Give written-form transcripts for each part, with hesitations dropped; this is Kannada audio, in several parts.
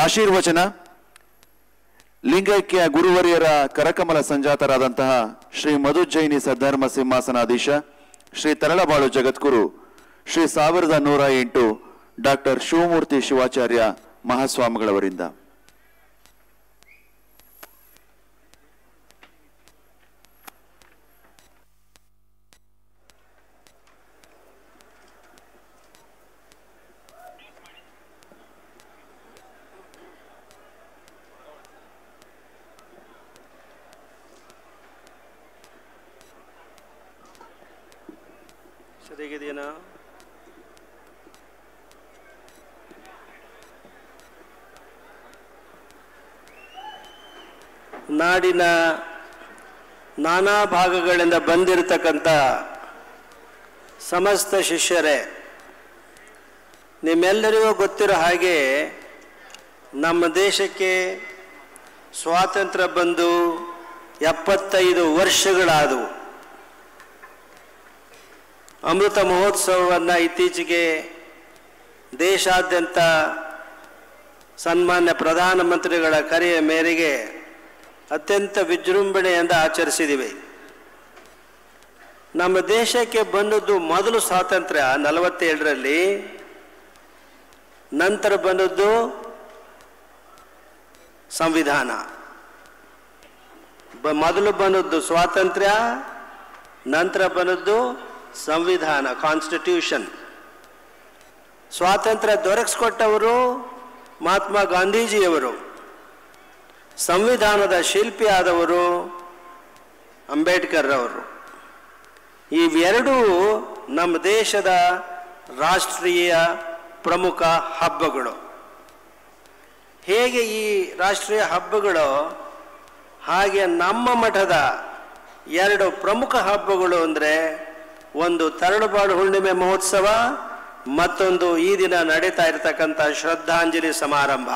ಆಶೀರ್ವಚನ ಲಿಂಗೈಕ್ಯ ಗುರುವರಿಯರ ಕರಕಮಲ ಸಂಜಾತರಾದಂತಹ ಶ್ರೀ ಮಧುಜೈನಿ ಸದ್ಧರ್ಮ ಸಿಂಹಾಸನಾಧೀಶ ಶ್ರೀ ತರಳಬಾಳು ಜಗದ್ಗುರು ಶ್ರೀ 1108 ಡಾಕ್ಟರ್ ಶಿವಮೂರ್ತಿ ಶಿವಾಚಾರ್ಯ ಮಹಾಸ್ವಾಮಿಗಳವರಿಂದ. ಸರಿಗಿದೆಯಾ? ನಾಡಿನ ನಾನಾ ಭಾಗಗಳಿಂದ ಬಂದಿರತಕ್ಕಂಥ ಸಮಸ್ತ ಶಿಷ್ಯರೇ, ನಿಮ್ಮೆಲ್ಲರಿಗೂ ಗೊತ್ತಿರೋ ಹಾಗೆ ನಮ್ಮ ದೇಶಕ್ಕೆ ಸ್ವಾತಂತ್ರ್ಯ ಬಂದು 75 ವರ್ಷಗಳಾದವು. ಅಮೃತ ಮಹೋತ್ಸವವನ್ನು ಇತ್ತೀಚೆಗೆ ದೇಶಾದ್ಯಂತ ಸನ್ಮಾನ್ಯ ಪ್ರಧಾನಮಂತ್ರಿಗಳ ಕರೆಯ ಮೇರೆಗೆ ಅತ್ಯಂತ ವಿಜೃಂಭಣೆಯಿಂದ ಆಚರಿಸಿದ್ದೀವಿ. ನಮ್ಮ ದೇಶಕ್ಕೆ ಬಂದದ್ದು ಮೊದಲು ಸ್ವಾತಂತ್ರ್ಯ 47ರಲ್ಲಿ, ನಂತರ ಬಂದದ್ದು ಸಂವಿಧಾನ. ಮೊದಲು ಬಂದದ್ದು ಸ್ವಾತಂತ್ರ್ಯ, ನಂತರ ಬಂದದ್ದು ಸಂವಿಧಾನ, ಕಾನ್ಸ್ಟಿಟ್ಯೂಷನ್. ಸ್ವಾತಂತ್ರ್ಯ ದೊರಕಿಸ್ಕೊಟ್ಟವರು ಮಹಾತ್ಮ ಗಾಂಧೀಜಿಯವರು, ಸಂವಿಧಾನದ ಶಿಲ್ಪಿ ಆದವರು ಅಂಬೇಡ್ಕರ್ ಅವರು. ಇವೆರಡೂ ನಮ್ಮ ದೇಶದ ರಾಷ್ಟ್ರೀಯ ಪ್ರಮುಖ ಹಬ್ಬಗಳು. ಹೇಗೆ ಈ ರಾಷ್ಟ್ರೀಯ ಹಬ್ಬಗಳು, ಹಾಗೆ ನಮ್ಮ ಮಠದ 2 ಪ್ರಮುಖ ಹಬ್ಬಗಳು ಅಂದರೆ ಒಂದು ತರಳಬಾಳು ಹುಣ್ಣಿಮೆ ಮಹೋತ್ಸವ, ಮತ್ತೊಂದು ಈ ದಿನ ನಡೀತಾ ಇರತಕ್ಕಂಥ ಶ್ರದ್ಧಾಂಜಲಿ ಸಮಾರಂಭ.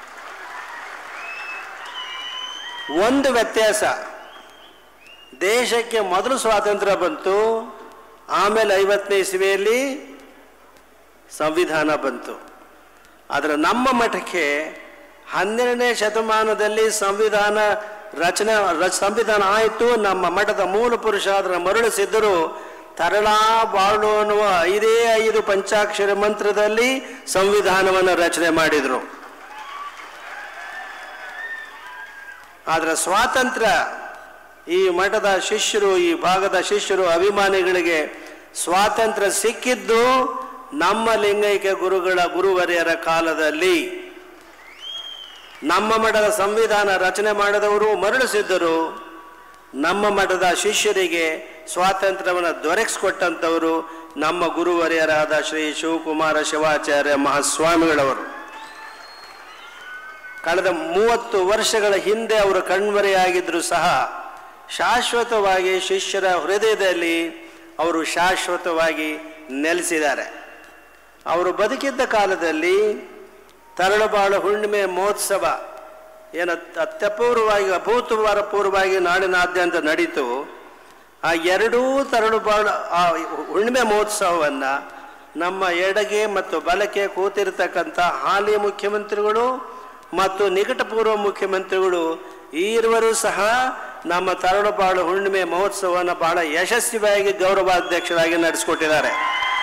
ಒಂದು ವ್ಯತ್ಯಾಸ, ದೇಶಕ್ಕೆ ಮೊದಲು ಸ್ವಾತಂತ್ರ್ಯ ಬಂತು, ಆಮೇಲೆ 50ನೇ ಇಸವಿಯಲ್ಲಿ ಸಂವಿಧಾನ ಬಂತು. ಆದರೆ ನಮ್ಮ ಮಠಕ್ಕೆ 12ನೇ ಶತಮಾನದಲ್ಲಿ ಸಂವಿಧಾನ ಆಯಿತು. ನಮ್ಮ ಮಠದ ಮೂಲ ಪುರುಷ ಅದನ್ನು ಮರಳಿಸಿದ್ದರು. ತರಳಬಾಳು ಅನ್ನುವ 5 ಪಂಚಾಕ್ಷರ ಮಂತ್ರದಲ್ಲಿ ಸಂವಿಧಾನವನ್ನು ರಚನೆ ಮಾಡಿದರು. ಆದರೆ ಸ್ವಾತಂತ್ರ್ಯ ಈ ಮಠದ ಶಿಷ್ಯರು, ಈ ಭಾಗದ ಶಿಷ್ಯರು, ಅಭಿಮಾನಿಗಳಿಗೆ ಸ್ವಾತಂತ್ರ್ಯ ಸಿಕ್ಕಿದ್ದು ನಮ್ಮ ಲಿಂಗೈಕ್ಯ ಗುರುವರಿಯರ ಕಾಲದಲ್ಲಿ. ನಮ್ಮ ಮಠದ ಸಂವಿಧಾನ ರಚನೆ ಮಾಡಿದವರು ಮರಳಿಸಿದ್ದರು. ನಮ್ಮ ಮಠದ ಶಿಷ್ಯರಿಗೆ ಸ್ವಾತಂತ್ರ್ಯವನ್ನು ದೊರಕಿಸಿಕೊಟ್ಟಂಥವರು ನಮ್ಮ ಗುರುವರಿಯರಾದ ಶ್ರೀ ಶಿವಕುಮಾರ ಶಿವಾಚಾರ್ಯ ಮಹಾಸ್ವಾಮಿಗಳವರು. ಕಳೆದ 30 ವರ್ಷಗಳ ಹಿಂದೆ ಅವರು ಕಣ್ಮರೆಯಾಗಿದ್ದರೂ ಸಹ ಶಾಶ್ವತವಾಗಿ ಶಿಷ್ಯರ ಹೃದಯದಲ್ಲಿ ಅವರು ಶಾಶ್ವತವಾಗಿ ನೆಲೆಸಿದ್ದಾರೆ. ಅವರು ಬದುಕಿದ್ದ ಕಾಲದಲ್ಲಿ ತರಳಬಾಳು ಹುಣ್ಣಿಮೆ ಮಹೋತ್ಸವ ಏನು ಅತ್ಯಪೂರ್ವವಾಗಿ ಅಭೂತಪೂರ್ವವಾಗಿ ನಾಡಿನಾದ್ಯಂತ ನಡೀತು. ಆ 2 ತರಳಬಾಳು ಹುಣ್ಣಿಮೆ ಮಹೋತ್ಸವವನ್ನು ನಮ್ಮ ಎಡಗೆ ಮತ್ತು ಬಲಕ್ಕೆ ಕೂತಿರ್ತಕ್ಕಂಥ ಹಾಲಿ ಮುಖ್ಯಮಂತ್ರಿಗಳು ಮತ್ತು ನಿಕಟಪೂರ್ವ ಮುಖ್ಯಮಂತ್ರಿಗಳು ಈರುವರು ಸಹ ನಮ್ಮ ತರಳಬಾಳು ಹುಣ್ಣಿಮೆ ಮಹೋತ್ಸವವನ್ನು ಬಹಳ ಯಶಸ್ವಿಯಾಗಿ ಗೌರವಾಧ್ಯಕ್ಷರಾಗಿ ನಡೆಸಿಕೊಟ್ಟಿದ್ದಾರೆ.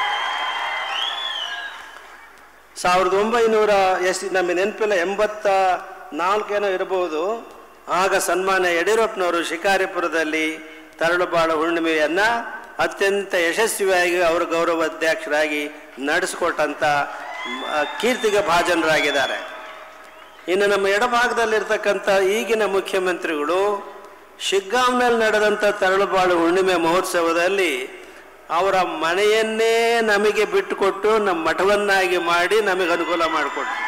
1900 ನಮಗೆ ನೆನಪಿಲ್ಲ, 84 ಇರಬಹುದು. ಆಗ ಸನ್ಮಾನ್ಯ ಯಡಿಯೂರಪ್ಪನವರು ಶಿಕಾರಿಪುರದಲ್ಲಿ ತರಳಬಾಳು ಹುಣ್ಣಿಮೆಯನ್ನು ಅತ್ಯಂತ ಯಶಸ್ವಿಯಾಗಿ ಅವರು ಗೌರವಾಧ್ಯಕ್ಷರಾಗಿ ನಡೆಸಿಕೊಟ್ಟಂಥ ಕೀರ್ತಿಗೆ ಭಾಜನರಾಗಿದ್ದಾರೆ. ಇನ್ನು ನಮ್ಮ ಎಡಭಾಗದಲ್ಲಿರ್ತಕ್ಕಂಥ ಈಗಿನ ಮುಖ್ಯಮಂತ್ರಿಗಳು ಶಿಗ್ಗಾಂವ್ನಲ್ಲಿ ನಡೆದಂಥ ತರಳಬಾಳು ಹುಣ್ಣಿಮೆ ಮಹೋತ್ಸವದಲ್ಲಿ ಅವರ ಮನೆಯನ್ನೇ ನಮಗೆ ಬಿಟ್ಟುಕೊಟ್ಟು ನಮ್ಮ ಮಠವನ್ನಾಗಿ ಮಾಡಿ ನಮಗೆ ಅನುಕೂಲ ಮಾಡಿಕೊಟ್ರು.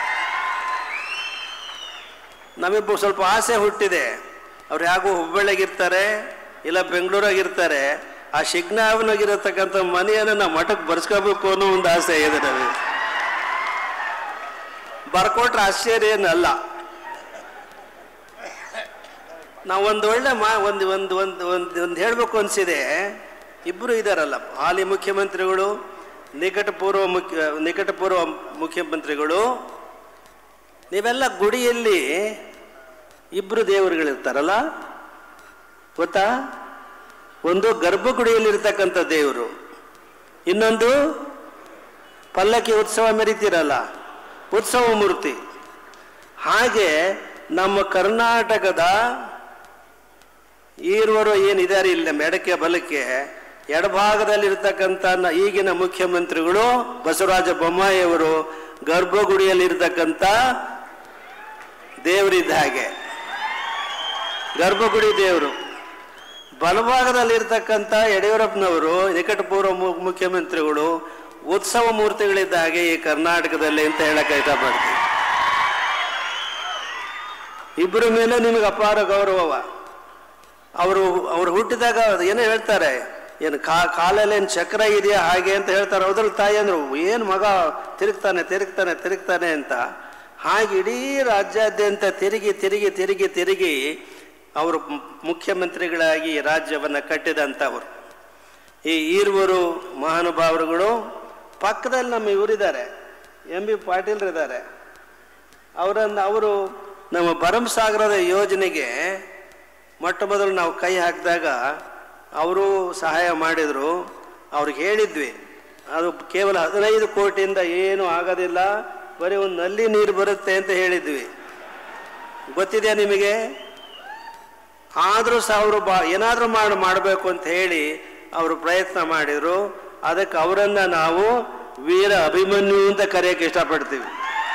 ನಮಗೆ ಸ್ವಲ್ಪ ಆಸೆ ಹುಟ್ಟಿದೆ, ಅವ್ರು ಯಾಕೋ ಹುಬ್ಬಳ್ಳಿಗಿರ್ತಾರೆ ಇಲ್ಲ ಬೆಂಗಳೂರಾಗಿರ್ತಾರೆ, ಆ ಶಿಗ್ಗಾಂವ್ನಾಗಿರತಕ್ಕಂಥ ಮನೆಯನ್ನು ನಮ್ಮ ಮಠಕ್ಕೆ ಬರ್ಸ್ಕೋಬೇಕು ಅನ್ನೋ ಒಂದು ಆಸೆ ಇದೆ ನಮಗೆ. ಬರ್ಕೊಟ್ರೆ ಆಶ್ಚರ್ಯ ಏನಲ್ಲ. ನಾವು ಒಂದು ಒಳ್ಳೆ ಒಂದು ಹೇಳಬೇಕು ಅನಿಸಿದೆ. ಇಬ್ಬರು ಇದ್ದಾರಲ್ಲ, ಹಾಲಿ ಮುಖ್ಯಮಂತ್ರಿಗಳು, ನಿಕಟಪೂರ್ವ ಮುಖ್ಯಮಂತ್ರಿಗಳು, ನೀವೆಲ್ಲ ಗುಡಿಯಲ್ಲಿ ಇಬ್ಬರು ದೇವರುಗಳಿರ್ತಾರಲ್ಲ, ಗೊತ್ತಾ? ಒಂದು ಗರ್ಭಗುಡಿಯಲ್ಲಿರ್ತಕ್ಕಂಥ ದೇವರು, ಇನ್ನೊಂದು ಪಲ್ಲಕ್ಕಿ ಉತ್ಸವ ಮೆರಿತೀರಲ್ಲ, ಉತ್ಸವ ಮೂರ್ತಿ. ಹಾಗೆ ನಮ್ಮ ಕರ್ನಾಟಕದ ಈರುವರು ಏನಿದ್ದಾರೆ ಇಲ್ಲ ಎಡಕ್ಕೆ ಬಲಕ್ಕೆ, ಎಡಭಾಗದಲ್ಲಿರ್ತಕ್ಕಂಥ ಈಗಿನ ಮುಖ್ಯಮಂತ್ರಿಗಳು ಬಸವರಾಜ ಬೊಮ್ಮಾಯಿಯವರು ಗರ್ಭಗುಡಿಯಲ್ಲಿರ್ತಕ್ಕಂಥ ದೇವರಿದ್ದ ಹಾಗೆ, ಗರ್ಭಗುಡಿ ದೇವರು. ಬಲಭಾಗದಲ್ಲಿರ್ತಕ್ಕಂಥ ಯಡಿಯೂರಪ್ಪನವರು ನಿಕಟಪೂರ್ವ ಮುಖ್ಯಮಂತ್ರಿಗಳು ಉತ್ಸವ ಮೂರ್ತಿಗಳಿದ್ದ ಹಾಗೆ ಈ ಕರ್ನಾಟಕದಲ್ಲಿ ಅಂತ ಹೇಳಕ್ಕೆ ಇಷ್ಟಪಡ್ತೀವಿ. ಇಬ್ಬರ ಮೇಲೆ ನಿಮಗೆ ಅಪಾರ ಗೌರವವ. ಅವರು ಹುಟ್ಟಿದಾಗ ಏನೋ ಹೇಳ್ತಾರೆ, ಏನು ಕಾಲಲ್ಲಿ ಏನು ಚಕ್ರ ಇದೆಯಾ ಹಾಗೆ ಅಂತ ಹೇಳ್ತಾರೆ. ಹೌದ್ರಲ್ಲಿ ತಾಯಿ ಅಂದ್ರು, ಏನು ಮಗ ತಿರುಗ್ತಾನೆ ತಿರುಗ್ತಾನೆ ತಿರುಗ್ತಾನೆ ಅಂತ. ಹಾಗೆ ಇಡೀ ರಾಜ್ಯಾದ್ಯಂತ ತಿರುಗಿ ತಿರುಗಿ ತಿರುಗಿ ತಿರುಗಿ ಅವರು ಮುಖ್ಯಮಂತ್ರಿಗಳಾಗಿ ರಾಜ್ಯವನ್ನು ಕಟ್ಟಿದಂಥವರು. ಈ ಈರ್ವರು ಮಹಾನುಭಾವರುಗಳು. ಪಕ್ಕದಲ್ಲಿ ನಮ್ಮ ಇವರಿದ್ದಾರೆ, ಎಂ ಬಿ ಪಾಟೀಲ್ರಿದ್ದಾರೆ. ಅವರು ನಮ್ಮ ಭರಮಸಾಗರದ ಯೋಜನೆಗೆ ಮೊಟ್ಟ ಮೊದಲು ನಾವು ಕೈ ಹಾಕಿದಾಗ ಅವರು ಸಹಾಯ ಮಾಡಿದರು. ಅವ್ರಿಗೆ ಹೇಳಿದ್ವಿ, ಅದು ಕೇವಲ 15 ಕೋಟಿಯಿಂದ ಏನೂ ಆಗೋದಿಲ್ಲ, ಬರೀ ಒಂದು ನಲ್ಲಿ ನೀರು ಬರುತ್ತೆ ಅಂತ ಹೇಳಿದ್ವಿ. ಗೊತ್ತಿದೆಯಾ ನಿಮಗೆ? ಆದರೂ ಸಹ ಅವರು ಏನಾದರೂ ಮಾಡಬೇಕು ಅಂತ ಹೇಳಿ ಅವರು ಪ್ರಯತ್ನ ಮಾಡಿದರು. ಅದಕ್ಕೆ ಅವರನ್ನು ನಾವು ವೀರ ಅಭಿಮನ್ಯು ಅಂತ ಕರೆಯೋಕ್ಕೆ ಇಷ್ಟಪಡ್ತೀವಿ.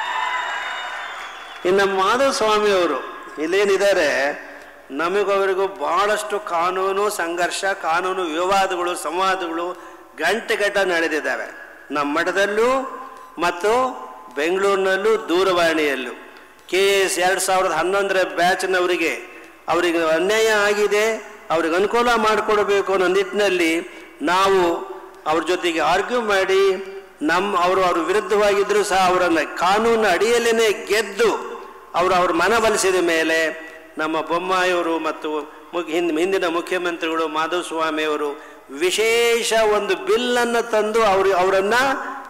ಇನ್ನು ಮಾಧವಸ್ವಾಮಿ ಅವರು ಇಲ್ಲೇನಿದ್ದಾರೆ, ನಮಗವರಿಗೂ ಬಹಳಷ್ಟು ಕಾನೂನು ಸಂಘರ್ಷ, ಕಾನೂನು ವಿವಾದಗಳು, ಸಂವಾದಗಳು ಗಂಟೆಗಟ್ಟ ನಡೆದಿದ್ದಾವೆ. ನಮ್ಮ ಮಠದಲ್ಲೂ ಮತ್ತು ಬೆಂಗಳೂರಿನಲ್ಲೂ ದೂರವಾಣಿಯಲ್ಲೂ. KS 2011 ಬ್ಯಾಚ್ನವರಿಗೆ ಅವರಿಗೆ ಅನ್ಯಾಯ ಆಗಿದೆ, ಅವ್ರಿಗೆ ಅನುಕೂಲ ಮಾಡಿಕೊಡ್ಬೇಕು ಅನ್ನೋ ನಿಟ್ಟಿನಲ್ಲಿ ನಾವು ಅವ್ರ ಜೊತೆಗೆ ಆರ್ಗ್ಯೂ ಮಾಡಿ ಅವ್ರ ವಿರುದ್ಧವಾಗಿದ್ದರೂ ಸಹ ಅವರನ್ನು ಕಾನೂನು ಅಡಿಯಲ್ಲೇ ಗೆದ್ದು ಅವ್ರ ಮನವೊಲಿಸಿದ ಮೇಲೆ ನಮ್ಮ ಬೊಮ್ಮಾಯಿಯವರು ಮತ್ತು ಹಿಂದಿನ ಮುಖ್ಯಮಂತ್ರಿಗಳು ಮಾಧವಸ್ವಾಮಿಯವರು ವಿಶೇಷ ಒಂದು ಬಿಲ್ಲನ್ನು ತಂದು ಅವರನ್ನು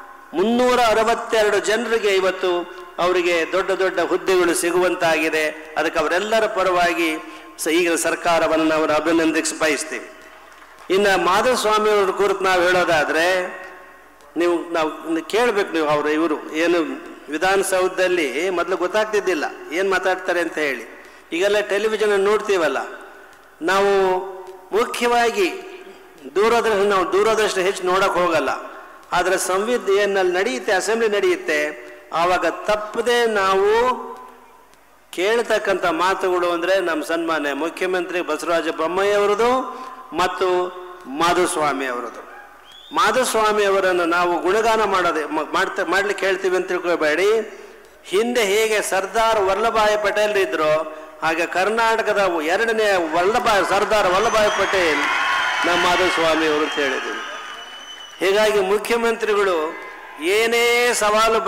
362 ಜನರಿಗೆ ಇವತ್ತು ಅವರಿಗೆ ದೊಡ್ಡ ದೊಡ್ಡ ಹುದ್ದೆಗಳು ಸಿಗುವಂತಾಗಿದೆ. ಅದಕ್ಕೆ ಅವರೆಲ್ಲರ ಪರವಾಗಿ ಈಗಿನ ಸರ್ಕಾರವನ್ನು ಅವರು ಅಭಿನಂದಿಸಿ ಬಯಸ್ತೀವಿ. ಇನ್ನು ಮಾಧವಸ್ವಾಮಿಯವ್ರ ಕುರಿತು ನಾವು ಹೇಳೋದಾದರೆ, ನಾವು ಕೇಳಬೇಕು. ಇವರು ಏನು ವಿಧಾನಸೌಧದಲ್ಲಿ ಮೊದಲು ಗೊತ್ತಾಗ್ತಿದ್ದಿಲ್ಲ ಏನು ಮಾತಾಡ್ತಾರೆ ಅಂತ ಹೇಳಿ. ಈಗೆಲ್ಲ ಟೆಲಿವಿಷನ್ ನೋಡ್ತೀವಲ್ಲ, ನಾವು ಮುಖ್ಯವಾಗಿ ದೂರದರ್ಶನ ಹೆಚ್ಚು ನೋಡೋಕೆ ಹೋಗಲ್ಲ. ಆದರೆ ಏನಲ್ಲಿ ನಡೆಯುತ್ತೆ, ಅಸೆಂಬ್ಲಿ ನಡೆಯುತ್ತೆ, ಆವಾಗ ತಪ್ಪದೆ ನಾವು ಕೇಳ್ತಕ್ಕಂಥ ಮಾತುಗಳು ಅಂದರೆ ನಮ್ಮ ಸನ್ಮಾನ್ಯ ಮುಖ್ಯಮಂತ್ರಿ ಬಸವರಾಜ ಬೊಮ್ಮಾಯಿ ಅವರದು ಮತ್ತು ಮಾಧವಸ್ವಾಮಿ ಅವರದು. ಮಾಧವಸ್ವಾಮಿ ಅವರನ್ನು ನಾವು ಗುಣಗಾನ ಮಾಡ್ಲಿಕ್ಕೆ ಹೇಳ್ತೀವಿ ಅಂತ ತಿಳ್ಕೊಬೇಡಿ. ಹಿಂದೆ ಹೇಗೆ ಸರ್ದಾರ್ ವಲ್ಲಭಾಯ್ ಪಟೇಲ್ ಇದ್ರು, ಹಾಗೆ ಕರ್ನಾಟಕದ 2ನೇ ಸರ್ದಾರ್ ವಲ್ಲಭಾಯ್ ಪಟೇಲ್ ನಮ್ಮ ಮಾಧವಸ್ವಾಮಿ ಅವರು ಅಂತ ಹೇಳಿದ್ದೀವಿ. ಹೀಗಾಗಿ ಮುಖ್ಯಮಂತ್ರಿಗಳು ಏನೇ ಸವಾಲು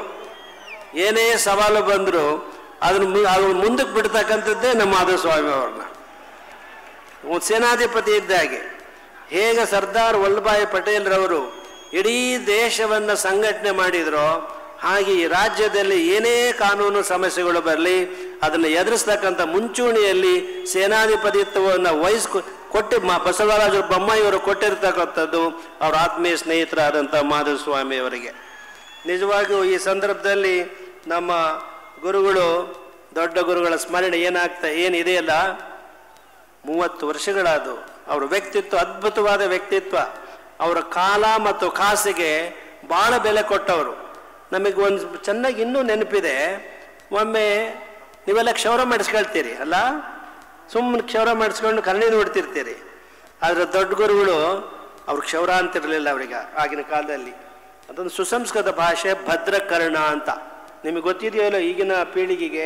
ಬಂದರೂ ಅದನ್ನು ಮುಂದಕ್ಕೆ ಬಿಡ್ತಕ್ಕಂಥದ್ದೇ ನಮ್ಮ ಮಾಧವಸ್ವಾಮಿ ಅವ್ರನ್ನ. ಸೇನಾಧಿಪತಿ ಇದ್ದಾಗೆ ಹೇಗೆ ಸರ್ದಾರ್ ವಲ್ಲಭಾಯ್ ಪಟೇಲ್ರವರು ಇಡೀ ದೇಶವನ್ನು ಸಂಘಟನೆ ಮಾಡಿದರೋ, ಹಾಗೆ ಈ ರಾಜ್ಯದಲ್ಲಿ ಏನೇ ಕಾನೂನು ಸಮಸ್ಯೆಗಳು ಬರಲಿ ಅದನ್ನು ಎದುರಿಸ್ತಕ್ಕಂಥ ಮುಂಚೂಣಿಯಲ್ಲಿ ಸೇನಾಧಿಪತಿತ್ವವನ್ನು ಕೊಟ್ಟು ಬಸವರಾಜ ಬೊಮ್ಮಾಯಿಯವರು ಕೊಟ್ಟಿರ್ತಕ್ಕಂಥದ್ದು ಅವರ ಆತ್ಮೀಯ ಸ್ನೇಹಿತರಾದಂಥ ಮಾಧವಸ್ವಾಮಿ ಅವರಿಗೆ. ನಿಜವಾಗಿಯೂ ಈ ಸಂದರ್ಭದಲ್ಲಿ ನಮ್ಮ ಗುರುಗಳು, ದೊಡ್ಡ ಗುರುಗಳ ಸ್ಮರಣೆ ಏನಿದೆಯಲ್ಲ, 30 ವರ್ಷಗಳಾದವು. ಅವರ ವ್ಯಕ್ತಿತ್ವ ಅದ್ಭುತವಾದ ವ್ಯಕ್ತಿತ್ವ. ಅವರ ಕಾಲ ಮತ್ತು ಕಾಸಿಗೆ ಭಾಳ ಬೆಲೆ ಕೊಟ್ಟವರು. ನಮಗೆ ಒಂದು ಚೆನ್ನಾಗಿ ಇನ್ನೂ ನೆನಪಿದೆ, ಒಮ್ಮೆ ನೀವೆಲ್ಲ ಕ್ಷೌರ ಮಾಡಿಸ್ಕೊಳ್ತೀರಿ ಅಲ್ಲ, ಸುಮ್ಮನೆ ಕ್ಷೌರ ಮಾಡಿಸ್ಕೊಂಡು ಕನ್ನಡಿ ನೋಡ್ತಿರ್ತೀರಿ. ಆದರೆ ದೊಡ್ಡ ಗುರುಗಳು ಅವ್ರು ಕ್ಷೌರ ಅಂತಿರಲಿಲ್ಲ ಅವ್ರಿಗೆ ಆಗಿನ ಕಾಲದಲ್ಲಿ. ಅದೊಂದು ಸುಸಂಸ್ಕೃತ ಭಾಷೆ, ಭದ್ರಕರ್ಣ ಅಂತ. ನಿಮಗೆ ಗೊತ್ತಿದೆಯಲ್ಲ ಈಗಿನ ಪೀಳಿಗೆಗೆ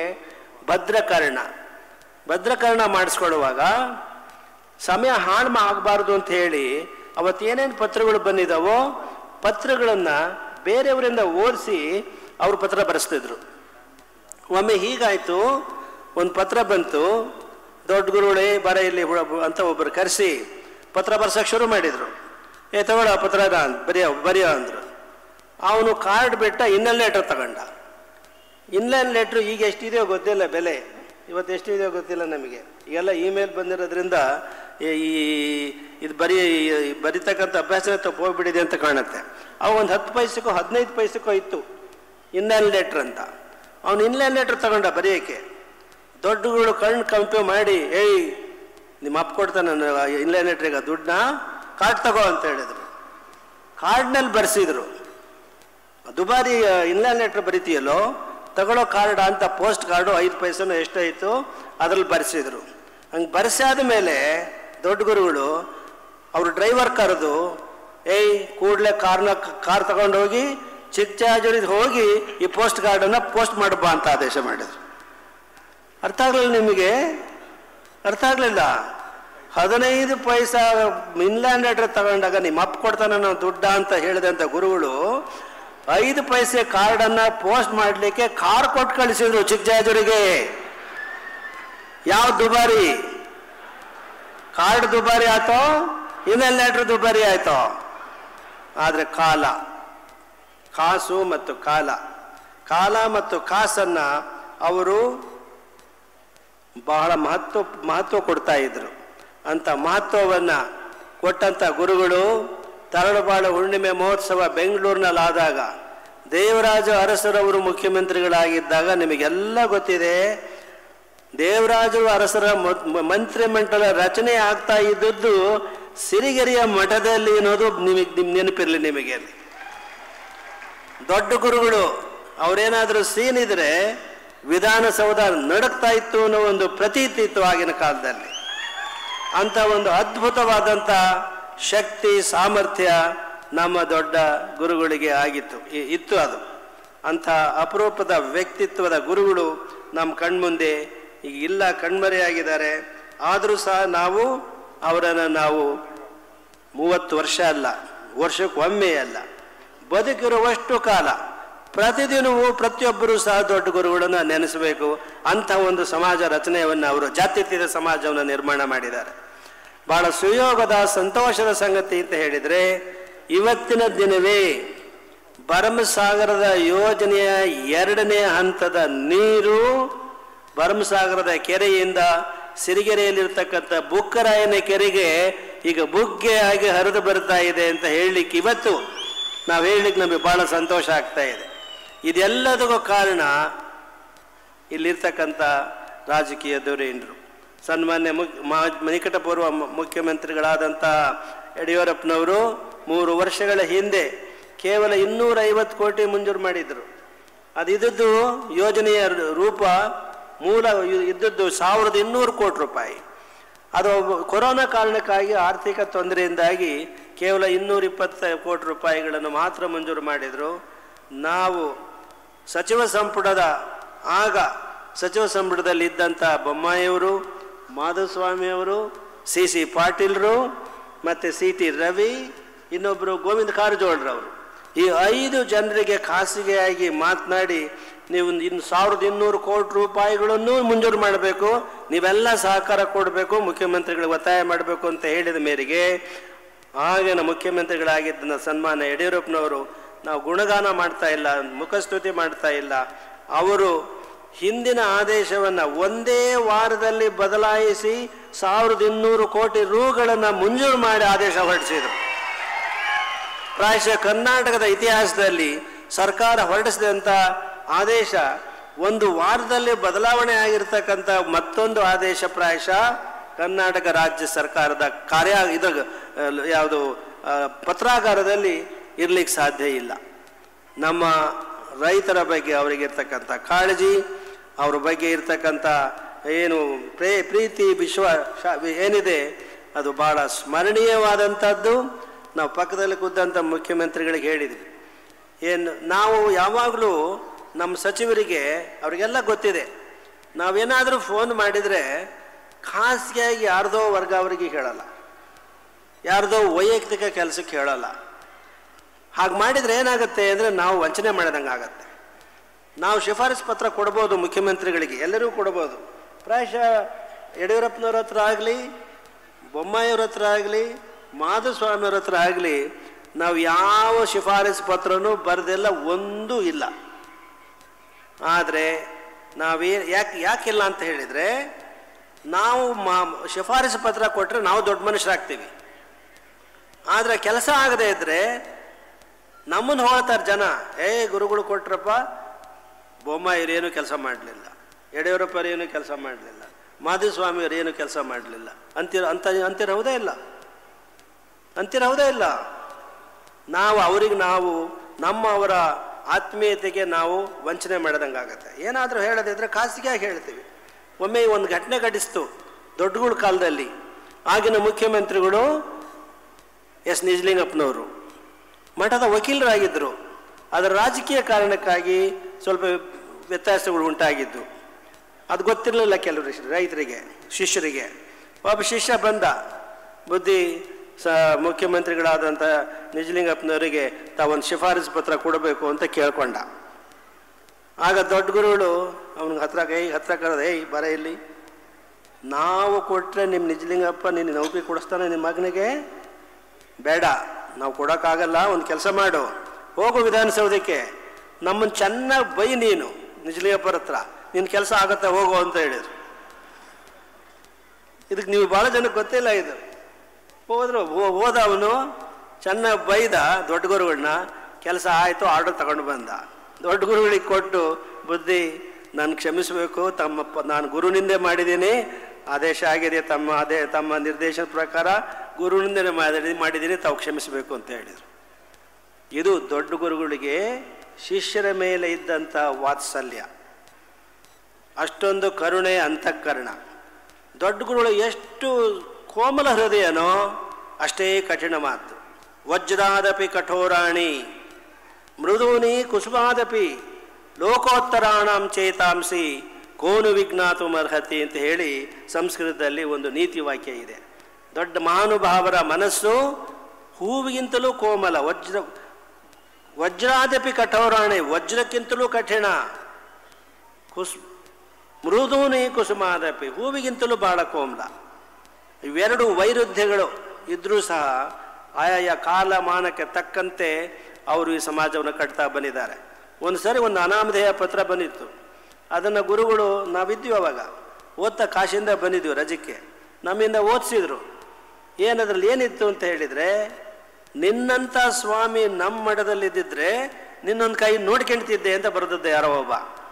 ಭದ್ರಕರ್ಣ ಮಾಡಿಸ್ಕೊಳ್ಳುವಾಗ ಸಮಯ ಹಾಳು ಆಗಬಾರ್ದು ಅಂತ ಹೇಳಿ ಅವತ್ತೇನೇನು ಪತ್ರಗಳು ಬಂದಿದ್ದಾವೋ ಪತ್ರಗಳನ್ನು ಬೇರೆಯವರಿಂದ ಓದಿಸಿ ಅವರು ಪತ್ರ ಬರೆಸ್ತಿದ್ರು. ಒಮ್ಮೆ ಹೀಗಾಯಿತು, ಒಂದು ಪತ್ರ ಬಂತು, ದೊಡ್ಡ ಗುರುಗಳೇ ಬರ ಇಲ್ಲಿ ಅಂತ ಒಬ್ಬರು ಕರೆಸಿ ಪತ್ರ ಬರ್ಸೋಕ್ಕೆ ಶುರು ಮಾಡಿದರು. ತಗೊಳ್ಳ ಪತ್ರನ ಬರೆಯೋ ಅಂದರು. ಅವನು ಕಾರ್ಡ್ ಬಿಟ್ಟ ಇನ್ನಲ್ಲಿ ಲೆಟರ್ ತಗೊಂಡ. ಇನ್ಲೈನ್ ಲೆಟ್ರು ಈಗ ಎಷ್ಟಿದೆಯೋ ಗೊತ್ತಿಲ್ಲ ಬೆಲೆ, ಇವತ್ತು ಎಷ್ಟಿದೆಯೋ ಗೊತ್ತಿಲ್ಲ ನಮಗೆ. ಈಗೆಲ್ಲ ಇಮೇಲ್ ಬಂದಿರೋದ್ರಿಂದ ಈ ಇದು ಬರಿತಕ್ಕಂಥ ಅಭ್ಯಾಸನೇ ತಪ್ಪೋಗ್ಬಿಟ್ಟಿದೆ ಅಂತ ಕಾಣುತ್ತೆ. ಅವು ಒಂದು 10 ಪೈಸೆಗೋ 15 ಪೈಸೆಗೋ ಇತ್ತು ಇನ್ಲೈನ್ ಲೆಟ್ರ್ ಅಂತ. ಅವನು ಇನ್ಲೈನ್ ಲೆಟ್ರ್ ತಗೊಂಡ ಬರೆಯೋಕ್ಕೆ. ದೊಡ್ಡಗಳು ಕಣ್ಣು ಕಂಪೆ ಮಾಡಿ, ಏಯ್ ನಿಮ್ಮ ಅಪ್ಪ ಕೊಡ್ತಾನೆ ಇನ್ಲೈನ್ ಲೆಟ್ರಿಗೆ ದುಡ್ಡನ್ನ, ಕಾರ್ಡ್ ತಗೋ ಅಂತ ಹೇಳಿದರು. ಕಾರ್ಡ್ನಲ್ಲಿ ಬರೆಸಿದ್ರು. ದುಬಾರಿ ಇನ್ಲೈನ್ ಲೆಟ್ರ್ ಬರಿತೀಯಲ್ಲೋ, ತಗೊಳ್ಳೋ ಕಾರ್ಡ್ ಅಂತ ಪೋಸ್ಟ್ ಕಾರ್ಡು 5 ಪೈಸೆನೋ ಎಷ್ಟಾಯಿತು ಅದರಲ್ಲಿ ಬರೆಸಿದ್ರು. ಹಂಗೆ ಬರೆಸಾದ ಮೇಲೆ ದೊಡ್ಡ ಗುರುಗಳು ಅವರು ಡ್ರೈವರ್ ಕರೆದು, ಏಯ್ ಕೂಡಲೇ ಕಾರ್ ತಗೊಂಡೋಗಿ ಚಿಕ್ಕಜಾಜೂರಿಗೆ ಹೋಗಿ ಈ ಪೋಸ್ಟ್ ಕಾರ್ಡನ್ನು ಪೋಸ್ಟ್ ಮಾಡಬಾ ಅಂತ ಆದೇಶ ಮಾಡಿದ್ರು. ಅರ್ಥ ಆಗಲಿಲ್ಲ ನಿಮಗೆ? ಅರ್ಥ ಆಗಲಿಲ್ಲ. 15 ಪೈಸಾ ಇನ್ಲೈನ್ ಲೆಟ್ರ್ ತಗೊಂಡಾಗ ನಿಮ್ಮ ಅಪ್ಪ ಕೊಡ್ತಾನೆ ನಾವು ದುಡ್ಡ ಅಂತ ಹೇಳಿದಂಥ ಗುರುಗಳು 5 ಪೈಸೆ ಕಾರ್ಡನ್ನು ಪೋಸ್ಟ್ ಮಾಡಲಿಕ್ಕೆ ಕಾರ್ ಕೊಟ್ಟು ಕಳಿಸಿದ್ರು ಚಿಕ್ಕಜಾಜೂರಿಗೆ. ಯಾವ ದುಬಾರಿ? ಕಾರ್ಡ್ ದುಬಾರಿ ಆಯ್ತೋ, ಇನ್ಲೈನ್ ಲೆಟ್ರ್ ದುಬಾರಿ ಆಯ್ತೋ? ಆದರೆ ಕಾಸು ಮತ್ತು ಕಾಲ ಮತ್ತು ಕಾಸನ್ನು ಅವರು ಬಹಳ ಮಹತ್ವ ಕೊಡ್ತಾ ಇದ್ರು. ಅಂತ ಮಹತ್ವವನ್ನು ಕೊಟ್ಟಂಥ ಗುರುಗಳು ತರಳಬಾಳು ಹುಣ್ಣಿಮೆ ಮಹೋತ್ಸವ ಬೆಂಗಳೂರಿನಲ್ಲಾದಾಗ, ದೇವರಾಜ ಅರಸರವರು ಮುಖ್ಯಮಂತ್ರಿಗಳಾಗಿದ್ದಾಗ ನಿಮಗೆಲ್ಲ ಗೊತ್ತಿದೆ, ದೇವರಾಜರು ಅರಸರ ಮಂತ್ರಿಮಂಡಲ ರಚನೆ ಆಗ್ತಾ ಇದ್ದದ್ದು ಸಿರಿಗೆರೆಯ ಮಠದಲ್ಲಿ ಅನ್ನೋದು ನೆನಪಿರಲಿ ನಿಮಗೆ. ದೊಡ್ಡ ಗುರುಗಳು ಅವರೇನಾದರೂ ಸೀನ್ ಇದ್ರೆ ವಿಧಾನಸೌಧ ನಡಕ್ತಾ ಇತ್ತು ಅನ್ನೋ ಒಂದು ಪ್ರತೀತಿ ಇತ್ತು ಆಗಿನ ಕಾಲದಲ್ಲಿ. ಅಂತ ಒಂದು ಅದ್ಭುತವಾದಂಥ ಶಕ್ತಿ ಸಾಮರ್ಥ್ಯ ನಮ್ಮ ದೊಡ್ಡ ಗುರುಗಳಿಗೆ ಇತ್ತು. ಅದು ಅಂಥ ಅಪರೂಪದ ವ್ಯಕ್ತಿತ್ವದ ಗುರುಗಳು ನಮ್ಮ ಕಣ್ಮುಂದೆ ಈಗ ಇಲ್ಲ, ಕಣ್ಮರೆಯಾಗಿದ್ದಾರೆ. ಆದರೂ ಸಹ ಅವರನ್ನು 30 ವರ್ಷ ಅಲ್ಲ, ವರ್ಷಕ್ಕೊಮ್ಮೆ ಅಲ್ಲ, ಬದುಕಿರುವಷ್ಟು ಕಾಲ ಪ್ರತಿದಿನವೂ ಪ್ರತಿಯೊಬ್ಬರೂ ಸಹ ದೊಡ್ಡ ಗುರುಗಳನ್ನು ನೆನೆಸಬೇಕು. ಅಂಥ ಒಂದು ಸಮಾಜ ರಚನೆಯನ್ನು ಅವರು ಜಾತ್ಯತೀತ ಸಮಾಜವನ್ನು ನಿರ್ಮಾಣ ಮಾಡಿದ್ದಾರೆ. ಬಹಳ ಸುಯೋಗದ ಸಂತೋಷದ ಸಂಗತಿ ಅಂತ ಹೇಳಿದರೆ, ಇವತ್ತಿನ ದಿನವೇ ಭರಮಸಾಗರದ ಯೋಜನೆಯ 2ನೇ ಹಂತದ ನೀರು ಭರಮಸಾಗರದ ಕೆರೆಯಿಂದ ಸಿರಿಗೆರೆಯಲ್ಲಿರ್ತಕ್ಕಂಥ ಬುಕ್ಕರಾಯನ ಕೆರೆಗೆ ಈಗ ಬುಗ್ಗೆ ಆಗಿ ಹರಿದು ಬರ್ತಾ ಇದೆ ಅಂತ ಹೇಳಲಿಕ್ಕೆ ಇವತ್ತು ನಮಗೆ ಬಹಳ ಸಂತೋಷ ಆಗ್ತಾ ಇದೆ. ಇದೆಲ್ಲದಕ್ಕೂ ಕಾರಣ ಇಲ್ಲಿರ್ತಕ್ಕಂಥ ರಾಜಕೀಯ ಧುರೀಣರು. ಸನ್ಮಾನ್ಯ ನಿಕಟಪೂರ್ವ ಮುಖ್ಯಮಂತ್ರಿಗಳಾದಂಥ ಯಡಿಯೂರಪ್ಪನವರು 3 ವರ್ಷಗಳ ಹಿಂದೆ ಕೇವಲ 250 ಕೋಟಿ ಮಂಜೂರು ಮಾಡಿದರು. ಅದು ಇದ್ದದ್ದು ಯೋಜನೆಯ ರೂಪ ಮೂಲ ಇದ್ದದ್ದು 1200 ಕೋಟಿ ರೂಪಾಯಿ. ಅದು ಕೊರೋನಾ ಕಾರಣಕ್ಕಾಗಿ ಆರ್ಥಿಕ ತೊಂದರೆಯಿಂದಾಗಿ ಕೇವಲ 220 ಕೋಟಿ ರೂಪಾಯಿಗಳನ್ನು ಮಾತ್ರ ಮಂಜೂರು ಮಾಡಿದರು. ನಾವು ಸಚಿವ ಸಂಪುಟದಲ್ಲಿ ಇದ್ದಂಥ ಬೊಮ್ಮಾಯಿಯವರು, ಮಾಧುಸ್ವಾಮಿಯವರು, ಸಿ ಪಾಟೀಲ್ರು ಮತ್ತು CT ರವಿ, ಇನ್ನೊಬ್ಬರು ಗೋವಿಂದ ಕಾರಜೋಳರವರು, ಈ 5 ಜನರಿಗೆ ಖಾಸಗಿಯಾಗಿ ಮಾತನಾಡಿ ನೀವು 1200 ಕೋಟಿ ರೂಪಾಯಿಗಳನ್ನು ಮಂಜೂರು ಮಾಡಬೇಕು, ನೀವೆಲ್ಲ ಸಹಕಾರ ಕೊಡಬೇಕು, ಮುಖ್ಯಮಂತ್ರಿಗಳಿಗೆ ಒತ್ತಾಯ ಮಾಡಬೇಕು ಅಂತ ಹೇಳಿದ ಮೇರೆಗೆ ಆಗಿನ ಮುಖ್ಯಮಂತ್ರಿಗಳಾಗಿದ್ದ ಸನ್ಮಾನ್ಯ ಯಡಿಯೂರಪ್ಪನವರು ನಾವು ಗುಣಗಾನ ಮಾಡ್ತಾ ಇಲ್ಲ, ಮುಖಸ್ತುತಿ ಮಾಡ್ತಾ ಇಲ್ಲ, ಅವರು ಹಿಂದಿನ ಆದೇಶವನ್ನು ಒಂದೇ ವಾರದಲ್ಲಿ ಬದಲಾಯಿಸಿ 1200 ಕೋಟಿ ರೂಗಳನ್ನು ಮಂಜೂರು ಮಾಡಿ ಆದೇಶ ಹೊರಡಿಸಿದರು. ಪ್ರಾಯಶಃ ಕರ್ನಾಟಕದ ಇತಿಹಾಸದಲ್ಲಿ ಸರ್ಕಾರ ಹೊರಡಿಸಿದಂಥ ಆದೇಶ ಒಂದು ವಾರದಲ್ಲಿ ಬದಲಾವಣೆ ಆಗಿರ್ತಕ್ಕಂಥ ಮತ್ತೊಂದು ಆದೇಶ ಪ್ರಾಯಶಃ ಕರ್ನಾಟಕ ರಾಜ್ಯ ಸರ್ಕಾರದ ಪತ್ರಾಗಾರದಲ್ಲಿ ಇರ್ಲಿಕ್ಕೆ ಸಾಧ್ಯ ಇಲ್ಲ. ನಮ್ಮ ರೈತರ ಬಗ್ಗೆ ಅವರಿಗಿರ್ತಕ್ಕಂಥ ಕಾಳಜಿ, ಅವ್ರ ಬಗ್ಗೆ ಇರ್ತಕ್ಕಂಥ ಪ್ರೀತಿ ವಿಶ್ವಾಸ ಏನಿದೆ ಅದು ಬಹಳ ಸ್ಮರಣೀಯವಾದಂಥದ್ದು. ನಾವು ಪಕ್ಕದಲ್ಲಿ ಕೂದಂಥ ಮುಖ್ಯಮಂತ್ರಿಗಳಿಗೆ ಹೇಳಿದ್ವಿ, ನಾವು ಯಾವಾಗಲೂ ನಮ್ಮ ಸಚಿವರಿಗೆ ಅವರಿಗೆಲ್ಲ ಗೊತ್ತಿದೆ, ನಾವೇನಾದರೂ ಫೋನ್ ಮಾಡಿದರೆ ಖಾಸಗಿಯಾಗಿ ಯಾರ್ದೋ ವರ್ಗ ಅವರಿಗೆ ಹೇಳಲ್ಲ, ಯಾರ್ದೋ ವೈಯಕ್ತಿಕ ಕೆಲಸಕ್ಕೆ ಹೇಳಲ್ಲ. ಹಾಗೆ ಮಾಡಿದರೆ ಏನಾಗುತ್ತೆ ಅಂದರೆ ನಾವು ವಂಚನೆ ಮಾಡಿದಂಗೆ ಆಗತ್ತೆ. ನಾವು ಶಿಫಾರಸು ಪತ್ರ ಕೊಡ್ಬೋದು ಮುಖ್ಯಮಂತ್ರಿಗಳಿಗೆ, ಎಲ್ಲರಿಗೂ ಕೊಡ್ಬೋದು. ಪ್ರಾಯಶಃ ಯಡಿಯೂರಪ್ಪನವ್ರ ಹತ್ರ ಆಗಲಿ, ಬೊಮ್ಮಾಯಿಯವ್ರ ಹತ್ರ ಆಗಲಿ, ಮಾಧುಸ್ವಾಮಿಯವ್ರ ಹತ್ರ ಆಗಲಿ ನಾವು ಯಾವ ಶಿಫಾರಸು ಪತ್ರನೂ ಬರೆದಿಲ್ಲ, ಒಂದೂ ಇಲ್ಲ. ಆದರೆ ಯಾಕಿಲ್ಲ ಅಂತ ಹೇಳಿದರೆ, ನಾವು ಶಿಫಾರಸು ಪತ್ರ ಕೊಟ್ಟರೆ ನಾವು ದೊಡ್ಡ ಮನುಷ್ಯರಾಗ್ತೀವಿ. ಆದರೆ ಕೆಲಸ ಆಗದೇ ಇದ್ದರೆ ನಮ್ಮನ್ನು ಹೊಳ್ತಾರೆ ಜನ. ಗುರುಗಳು ಕೊಟ್ರಪ್ಪ, ಬೊಮ್ಮಾಯಿಯರೇನು ಕೆಲಸ ಮಾಡಲಿಲ್ಲ, ಯಡಿಯೂರಪ್ಪರೇನು ಕೆಲಸ ಮಾಡಲಿಲ್ಲ, ಮಾಧುಸ್ವಾಮಿಯವರು ಏನು ಕೆಲಸ ಮಾಡಲಿಲ್ಲ ಅಂತಿರವುದೇ ಇಲ್ಲ. ನಾವು ಅವರಿಗೆ ಅವರ ಆತ್ಮೀಯತೆಗೆ ನಾವು ವಂಚನೆ ಮಾಡೋದಂಗಾಗತ್ತೆ. ಏನಾದರೂ ಹೇಳದಿದ್ರೆ ಖಾಸಗಿಯಾಗಿ ಹೇಳ್ತೀವಿ. ಒಮ್ಮೆ ಒಂದು ಘಟನೆ ಘಟಿಸ್ತು ದೊಡ್ಡಗಳ ಕಾಲದಲ್ಲಿ. ಆಗಿನ ಮುಖ್ಯಮಂತ್ರಿಗಳು ಎಸ್ ನಿಜಲಿಂಗಪ್ಪನವರು ಮಠದ ವಕೀಲರಾಗಿದ್ದರು. ಅದರ ರಾಜಕೀಯ ಕಾರಣಕ್ಕಾಗಿ ಸ್ವಲ್ಪ ವ್ಯತ್ಯಾಸಗಳು ಉಂಟಾಗಿದ್ದು ಅದು ಗೊತ್ತಿರಲಿಲ್ಲ ಕೆಲವರು ರೈತರಿಗೆ, ಶಿಷ್ಯರಿಗೆ. ಒಬ್ಬ ಶಿಷ್ಯ ಬಂದ, ಬುದ್ಧಿ ಮುಖ್ಯಮಂತ್ರಿಗಳಾದಂಥ ನಿಜಲಿಂಗಪ್ಪನವರಿಗೆ ತಾವೊಂದು ಶಿಫಾರಸು ಪತ್ರ ಕೊಡಬೇಕು ಅಂತ ಕೇಳ್ಕೊಂಡ. ಆಗ ದೊಡ್ಡ ಗುರುಗಳು ಅವನಿಗೆ ಹತ್ರ ಕರೆದ, ಬರ ಇಲ್ಲಿ, ನಾವು ಕೊಟ್ಟರೆ ನಿಮ್ಮ ನಿಜಲಿಂಗಪ್ಪ ನಿನ್ನ ನೌಕರಿ ಕೊಡಿಸ್ತಾನೆ ನಿಮ್ಮ ಮಗನಿಗೆ? ಬೇಡ, ನಾವು ಕೊಡೋಕ್ಕಾಗಲ್ಲ. ಒಂದು ಕೆಲಸ ಮಾಡು, ಹೋಗು ವಿಧಾನಸೌಧಕ್ಕೆ, ನಮ್ಮನ್ನು ಚೆನ್ನಾಗಿ ಬೈ ನೀನು ನಿಜಲಿಂಗಪ್ಪರ ಹತ್ರ, ನಿನ್ನ ಕೆಲಸ ಆಗತ್ತೆ ಹೋಗು ಅಂತ ಹೇಳಿದ್ರು. ಇದಕ್ಕೆ ನೀವು ಭಾಳ ಜನಕ್ಕೆ ಗೊತ್ತಿಲ್ಲ. ಇದು ಹೋದ ಅವನು ಚೆನ್ನಾಗಿ ಬೈದ ದೊಡ್ಡ ಗುರುಗಳನ್ನ. ಕೆಲಸ ಆಯಿತು, ಆರ್ಡರ್ ತಗೊಂಡು ಬಂದ. ದೊಡ್ಡ ಗುರುಗಳಿಗೆ ಕೊಟ್ಟು, ಬುದ್ಧಿ ನಾನು ಕ್ಷಮಿಸಬೇಕು, ನಾನು ಗುರುನಿಂದೆ ಮಾಡಿದ್ದೀನಿ, ಆದೇಶ ಆಗಿದೆ, ತಮ್ಮ ನಿರ್ದೇಶನ ಪ್ರಕಾರ ಗುರುನಿಂದನೇ ಮಾಡಿದ್ದೀನಿ, ತಾವು ಕ್ಷಮಿಸಬೇಕು ಅಂತ ಹೇಳಿದರು. ಇದು ದೊಡ್ಡ ಗುರುಗಳಿಗೆ ಶಿಷ್ಯರ ಮೇಲೆ ಇದ್ದಂಥ ವಾತ್ಸಲ್ಯ, ಅಷ್ಟೊಂದು ಕರುಣೆ, ಅಂತಃಕರಣ. ದೊಡ್ಡ ಗುರುಗಳು ಎಷ್ಟು ಕೋಮಲ ಹೃದಯನೋ ಅಷ್ಟೇ ಕಠಿಣ ಮಾತು. ವಜ್ರಾದಪಿ ಕಠೋರಾಣಿ ಮೃದೂನಿ ಕುಸುಮಾದಪಿ ಲೋಕೋತ್ತರಾಣಂ ಚೇತಾಂಸಿ ಕೋನು ವಿಜ್ಞಾತು ಅರ್ಹತಿ ಅಂತ ಹೇಳಿ ಸಂಸ್ಕೃತದಲ್ಲಿ ಒಂದು ನೀತಿ ವಾಕ್ಯ ಇದೆ. ದೊಡ್ಡ ಮಹಾನುಭಾವರ ಮನಸ್ಸು ಹೂವಿಗಿಂತಲೂ ಕೋಮಲ. ವಜ್ರಾದಪಿ ಕಠೋರಾಣಿ, ವಜ್ರಕ್ಕಿಂತಲೂ ಕಠಿಣ. ಮೃದೂನಿ ಕುಸುಮಾದಪಿ, ಹೂವಿಗಿಂತಲೂ ಬಹಳ ಕೋಮಲ. ಇವೆರಡು ವೈರುಧ್ಯಗಳು ಇದ್ರೂ ಸಹ ಆಯಾಯ ಕಾಲಮಾನಕ್ಕೆ ತಕ್ಕಂತೆ ಅವರು ಈ ಸಮಾಜವನ್ನು ಕಟ್ತಾ ಬಂದಿದ್ದಾರೆ. ಒಂದು ಸರಿ ಒಂದು ಅನಾಮಧೇಯ ಪತ್ರ ಬಂದಿತ್ತು. ಅದನ್ನು ಗುರುಗಳು, ನಾವಿದ್ವಿ ಅವಾಗ, ಓದ್ತಾ ಕಾಶಿಯಿಂದ ಬಂದಿದ್ವಿ ರಜಕ್ಕೆ, ನಮ್ಮಿಂದ ಓದಿಸಿದ್ರು. ಏನದ್ರಲ್ಲಿ ಏನಿತ್ತು ಅಂತ ಹೇಳಿದರೆ, ನಿನ್ನಂಥ ಸ್ವಾಮಿ ನಮ್ಮ ಮಠದಲ್ಲಿದ್ದಿದ್ರೆ ನಿನ್ನೊಂದು ಕೈ ನೋಡ್ಕೊಂಡ್ತಿದ್ದೆ ಅಂತ ಬರೆದದ್ದೆ ಯಾರೋ ಒಬ್ಬ.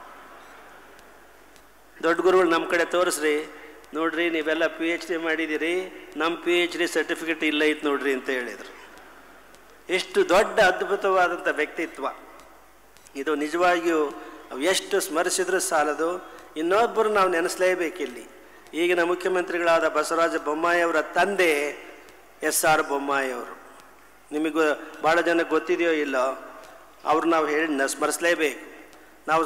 ದೊಡ್ಡ ಗುರುಗಳು ನಮ್ಮ ಕಡೆ ತೋರಿಸ್ರಿ, ನೋಡ್ರಿ ನೀವೆಲ್ಲ PhD ಮಾಡಿದ್ದೀರಿ, ನಮ್ಮ PhD ಸರ್ಟಿಫಿಕೇಟ್ ಇಲ್ಲ ಇತ್ತು ನೋಡ್ರಿ ಅಂತ ಹೇಳಿದರು. ಎಷ್ಟು ದೊಡ್ಡ ಅದ್ಭುತವಾದಂಥ ವ್ಯಕ್ತಿತ್ವ ಇದು. ನಿಜವಾಗಿಯೂ ಎಷ್ಟು ಸ್ಮರಿಸಿದ್ರೂ ಸಾಲದು. ಇನ್ನೊಬ್ಬರು ನಾವು ನೆನೆಸಲೇಬೇಕಿಲ್ಲಿ. ಈಗಿನ ಮುಖ್ಯಮಂತ್ರಿಗಳಾದ ಬಸವರಾಜ ಬೊಮ್ಮಾಯಿಯವರ ತಂದೆ SR ಬೊಮ್ಮಾಯಿಯವರು. ನಿಮಗೂ ಭಾಳ ಜನಕ್ಕೆ ಗೊತ್ತಿದೆಯೋ ಇಲ್ಲೋ, ಅವ್ರು ನಾವು ಸ್ಮರಿಸಲೇಬೇಕು. ನಾವು